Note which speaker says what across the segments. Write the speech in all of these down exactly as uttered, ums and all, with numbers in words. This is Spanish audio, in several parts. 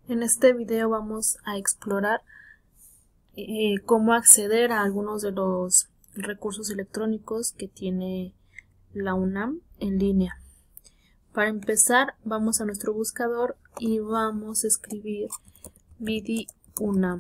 Speaker 1: En este video vamos a explorar eh, cómo acceder a algunos de los recursos electrónicos que tiene la UNAM en línea. Para empezar, vamos a nuestro buscador y vamos a escribir Vidi UNAM.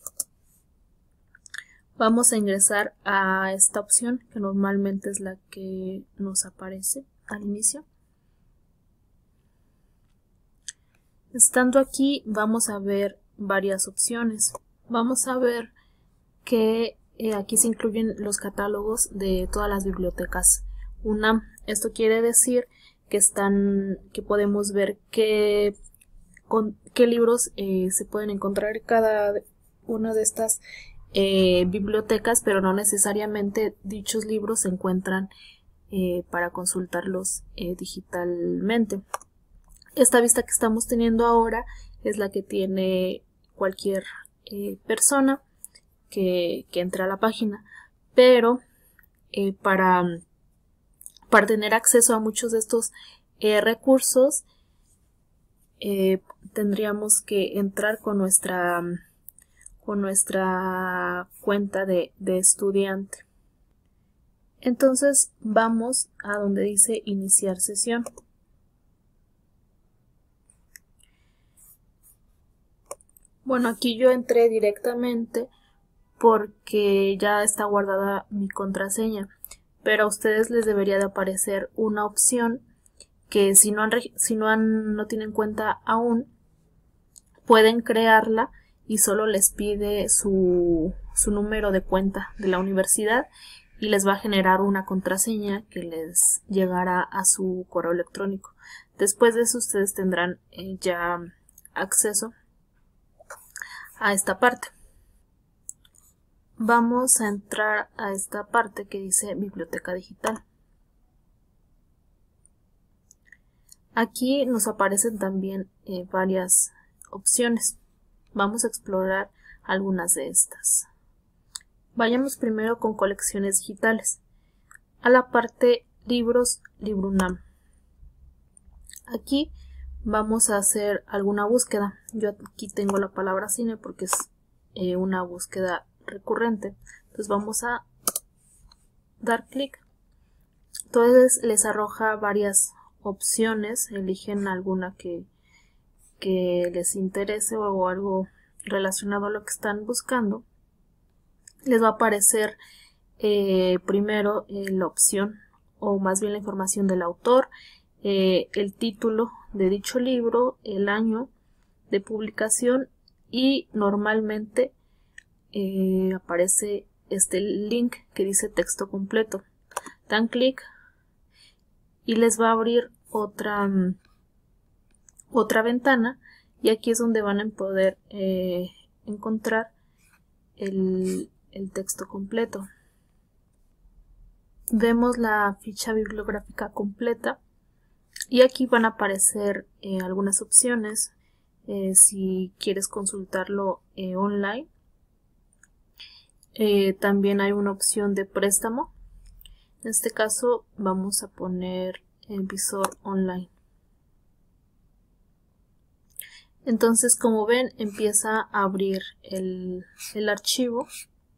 Speaker 1: Vamos a ingresar a esta opción, que normalmente es la que nos aparece al inicio. Estando aquí vamos a ver varias opciones. Vamos a ver que eh, aquí se incluyen los catálogos de todas las bibliotecas UNAM. Esto quiere decir que están, que podemos ver qué, con, qué libros eh, se pueden encontrar en cada una de estas eh, bibliotecas, pero no necesariamente dichos libros se encuentran eh, para consultarlos eh, digitalmente. Esta vista que estamos teniendo ahora es la que tiene cualquier eh, persona que, que entre a la página, pero eh, para, para tener acceso a muchos de estos eh, recursos eh, tendríamos que entrar con nuestra, con nuestra cuenta de, de estudiante. Entonces vamos a donde dice iniciar sesión. Bueno, aquí yo entré directamente porque ya está guardada mi contraseña, pero a ustedes les debería de aparecer una opción que si no, han, si no, han, no tienen cuenta aún, pueden crearla y solo les pide su, su número de cuenta de la universidad y les va a generar una contraseña que les llegará a su correo electrónico. Después de eso ustedes tendrán eh, ya acceso a esta parte. Vamos a entrar a esta parte que dice biblioteca digital. Aquí nos aparecen también eh, varias opciones. Vamos a explorar algunas de estas. Vayamos primero con colecciones digitales. A la parte libros, Libro UNAM. Aquí vamos a hacer alguna búsqueda. Yo aquí tengo la palabra cine porque es eh, una búsqueda recurrente. Entonces vamos a dar clic. Entonces les arroja varias opciones. Eligen alguna que, que les interese o algo relacionado a lo que están buscando. Les va a aparecer eh, primero eh, la opción o más bien la información del autor, eh, el título de dicho libro, el año de publicación y normalmente eh, aparece este link que dice texto completo. Dan clic y les va a abrir otra, otra ventana y aquí es donde van a poder eh, encontrar el, el texto completo. Vemos la ficha bibliográfica completa. Y aquí van a aparecer eh, algunas opciones eh, si quieres consultarlo eh, online. Eh, también hay una opción de préstamo. En este caso vamos a poner el visor online. Entonces, como ven, empieza a abrir el, el archivo.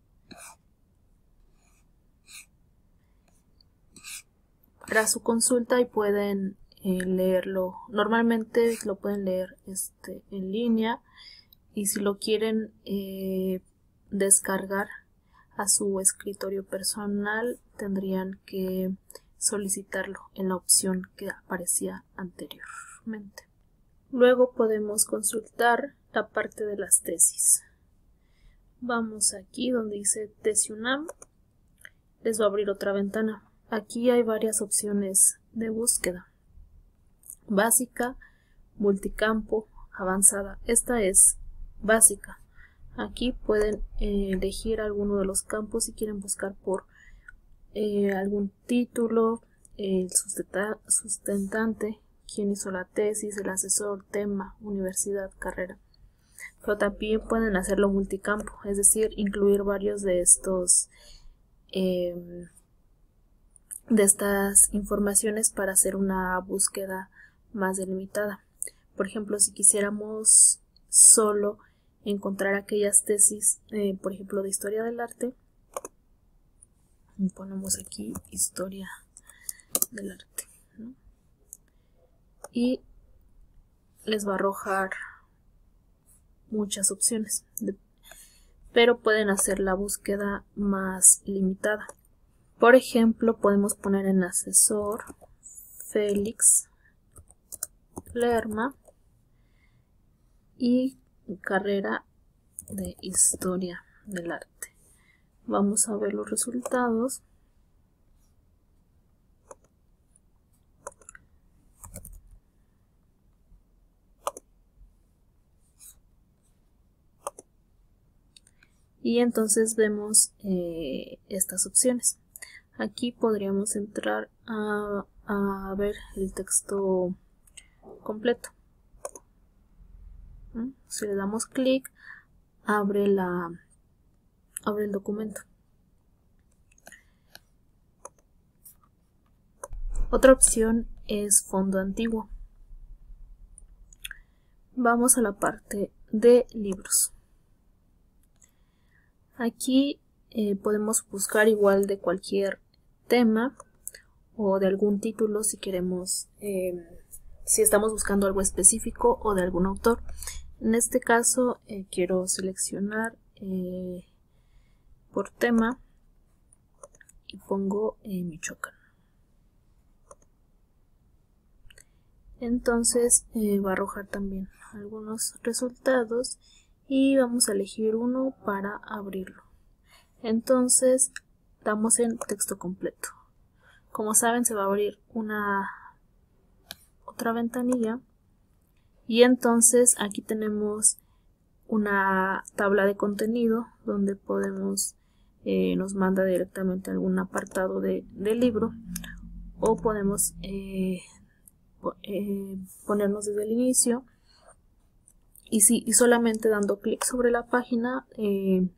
Speaker 1: Para su consulta y pueden Eh, leerlo. Normalmente lo pueden leer este, en línea y si lo quieren eh, descargar a su escritorio personal tendrían que solicitarlo en la opción que aparecía anteriormente. Luego podemos consultar la parte de las tesis. Vamos aquí donde dice Tesis UNAM. Les va a abrir otra ventana. Aquí hay varias opciones de búsqueda. Básica, multicampo, avanzada. Esta es básica. Aquí pueden eh, elegir alguno de los campos si quieren buscar por eh, algún título, el sustenta sustentante, quién hizo la tesis, el asesor, tema, universidad, carrera. Pero también pueden hacerlo multicampo, es decir, incluir varios de estos eh, de estas informaciones para hacer una búsqueda más delimitada. Por ejemplo, si quisiéramos solo encontrar aquellas tesis, eh, por ejemplo, de historia del arte. Y ponemos aquí historia del arte, ¿no? Y les va a arrojar muchas opciones, de, pero pueden hacer la búsqueda más limitada. Por ejemplo, podemos poner en asesor Félix Lerma y carrera de historia del arte. Vamos a ver los resultados. Y entonces vemos eh, estas opciones. Aquí podríamos entrar a, a ver el texto completo. ¿Mm? Si le damos clic, abre la abre el documento. Otra opción es fondo antiguo. Vamos a la parte de libros. Aquí eh, podemos buscar igual de cualquier tema o de algún título si queremos, eh, si estamos buscando algo específico o de algún autor. En este caso eh, quiero seleccionar eh, por tema y pongo eh, Michoacán. Entonces eh, va a arrojar también algunos resultados y vamos a elegir uno para abrirlo. Entonces damos en texto completo. Como saben, se va a abrir una otra ventanilla y entonces aquí tenemos una tabla de contenido donde podemos eh, nos manda directamente a algún apartado de, del libro, o podemos eh, eh, ponernos desde el inicio y, si, y solamente dando clic sobre la página eh,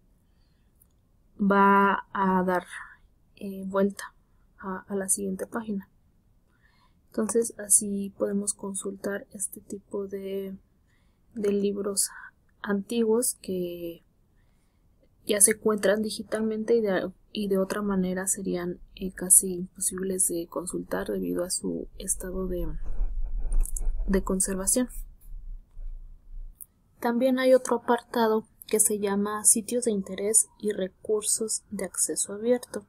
Speaker 1: va a dar eh, vuelta a, a la siguiente página. Entonces así podemos consultar este tipo de, de libros antiguos que ya se encuentran digitalmente y de, y de otra manera serían eh, casi imposibles de consultar debido a su estado de, de conservación. También hay otro apartado que se llama sitios de interés y recursos de acceso abierto.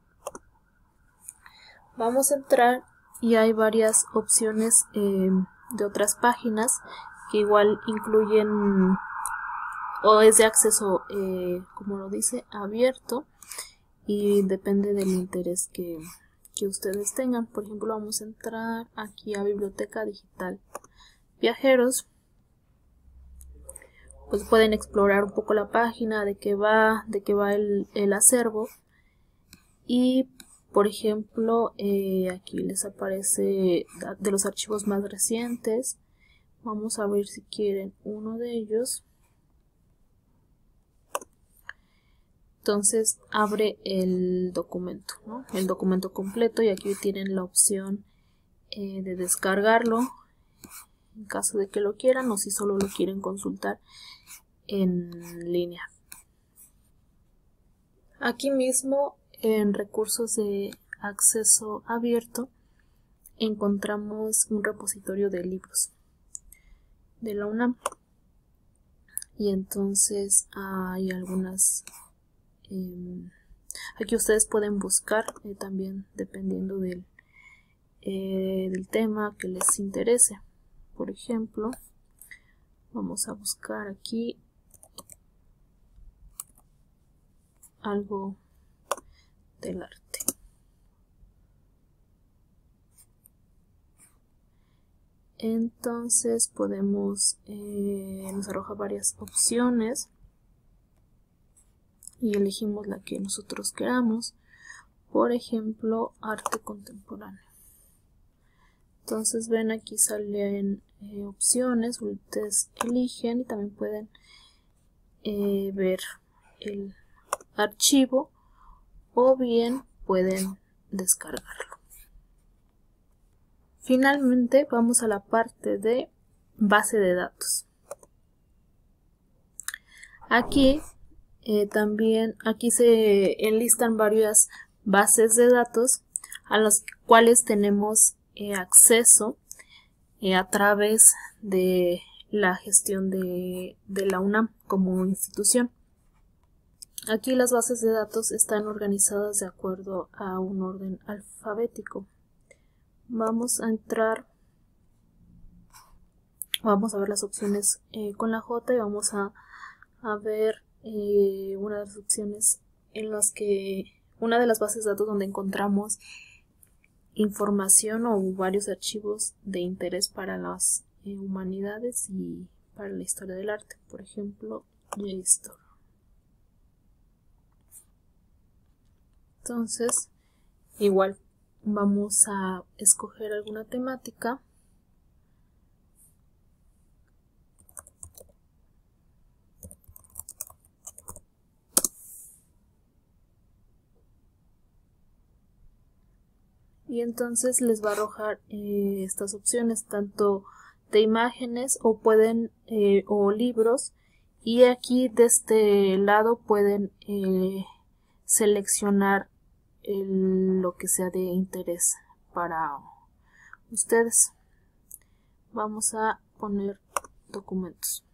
Speaker 1: Vamos a entrar y hay varias opciones eh, de otras páginas que igual incluyen o es de acceso, eh, como lo dice, abierto, y depende del interés que, que ustedes tengan. Por ejemplo, vamos a entrar aquí a Biblioteca Digital Viajeros. Pues pueden explorar un poco la página, de qué va, de qué va el, el acervo. Y por ejemplo, eh, aquí les aparece de los archivos más recientes. Vamos a ver si quieren uno de ellos. Entonces abre el documento, ¿no? El documento completo, y aquí tienen la opción eh, de descargarlo en caso de que lo quieran, o si solo lo quieren consultar en línea. Aquí mismo en recursos de acceso abierto encontramos un repositorio de libros de la UNAM, y entonces hay algunas eh, aquí ustedes pueden buscar eh, también dependiendo del, eh, del tema que les interese. Por ejemplo, vamos a buscar aquí algo del arte. Entonces podemos, eh, nos arroja varias opciones y elegimos la que nosotros queramos. Por ejemplo, arte contemporáneo. Entonces ven, aquí salen eh, opciones, ustedes eligen y también pueden eh, ver el archivo o bien pueden descargarlo. Finalmente vamos a la parte de base de datos. Aquí eh, también aquí se enlistan varias bases de datos a las cuales tenemos eh, acceso eh, a través de la gestión de, de la UNAM como institución. Aquí las bases de datos están organizadas de acuerdo a un orden alfabético. Vamos a entrar, vamos a ver las opciones eh, con la J y vamos a, a ver eh, una de las opciones en las que, una de las bases de datos donde encontramos información o varios archivos de interés para las eh, humanidades y para la historia del arte, por ejemplo, JSTOR. Entonces, igual vamos a escoger alguna temática. Y entonces les va a arrojar eh, estas opciones, tanto de imágenes o pueden eh, o libros, y aquí de este lado pueden eh, seleccionar el, lo que sea de interés para ustedes. Vamos a poner documentos.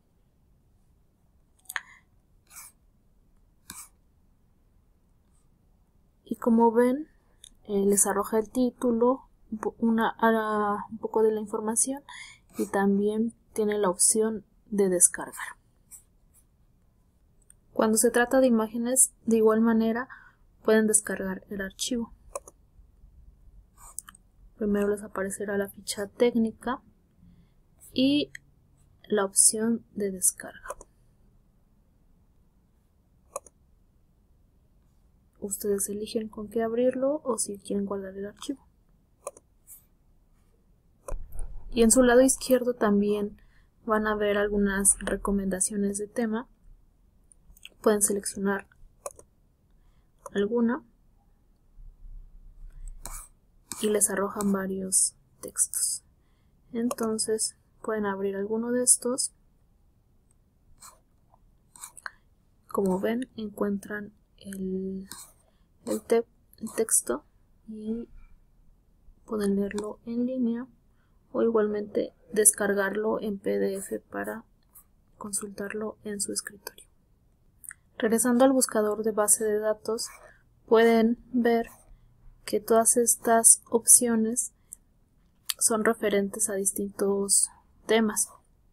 Speaker 1: Y como ven, eh, les arroja el título, una, uh, un poco de la información, y también tiene la opción de descargar. Cuando se trata de imágenes, de igual manera pueden descargar el archivo. Primero les aparecerá la ficha técnica y la opción de descarga. Ustedes eligen con qué abrirlo o si quieren guardar el archivo. Y en su lado izquierdo también van a ver algunas recomendaciones de tema. Pueden seleccionar alguna y les arrojan varios textos. Entonces pueden abrir alguno de estos. Como ven, encuentran el, el, te el texto y pueden leerlo en línea o igualmente descargarlo en P D F para consultarlo en su escritorio. Regresando al buscador de base de datos, pueden ver que todas estas opciones son referentes a distintos temas,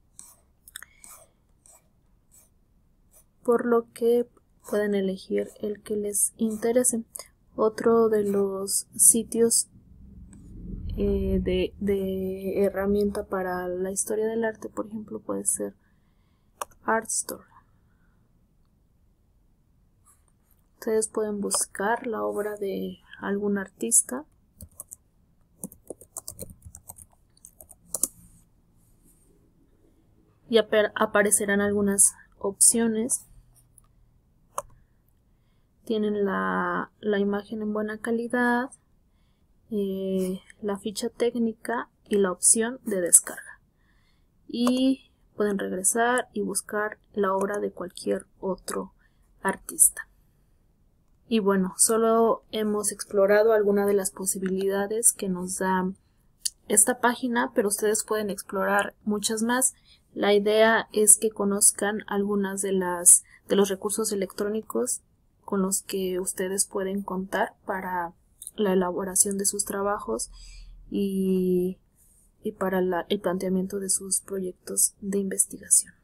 Speaker 1: por lo que pueden elegir el que les interese. Otro de los sitios eh, de, de herramienta para la historia del arte, por ejemplo, puede ser ArtStore. Ustedes pueden buscar la obra de algún artista y ap aparecerán algunas opciones. Tienen la, la imagen en buena calidad, eh, la ficha técnica y la opción de descarga. Y pueden regresar y buscar la obra de cualquier otro artista. Y bueno, solo hemos explorado algunas de las posibilidades que nos da esta página, pero ustedes pueden explorar muchas más. La idea es que conozcan algunas de las de los recursos electrónicos con los que ustedes pueden contar para la elaboración de sus trabajos y, y para la, el planteamiento de sus proyectos de investigación.